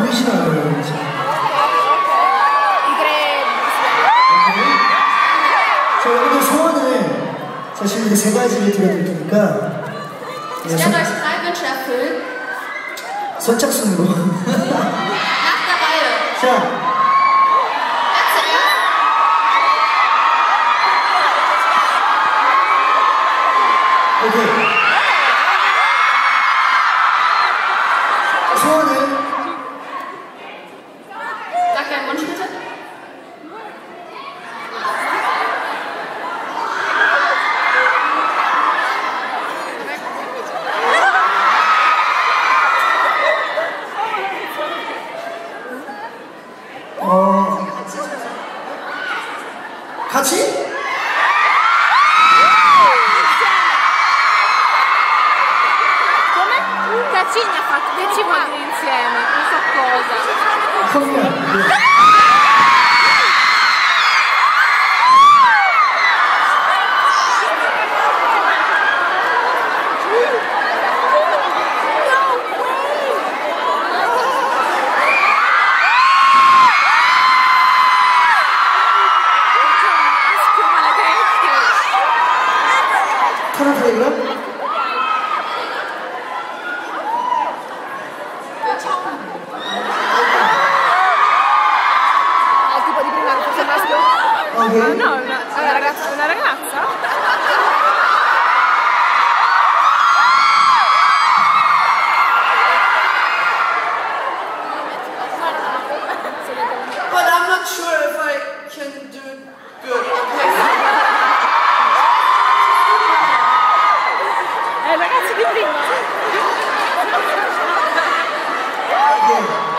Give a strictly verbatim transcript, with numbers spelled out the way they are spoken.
보이시나요, 여러분? 자, 여러분들 소원을 사실 이제 세 가지를 드려드릴 테니까 네, 선, 선착순으로 자, 오케이. 소원을 어 같이? Genie ha fatto dieci quadri insieme, non so cosa. Come? 타란탈레그라? Okay. Ah, no, una, una ragazza, una ragazza? But I'm not sure if I can do it good. Eh, ragazzi di prima. Okay.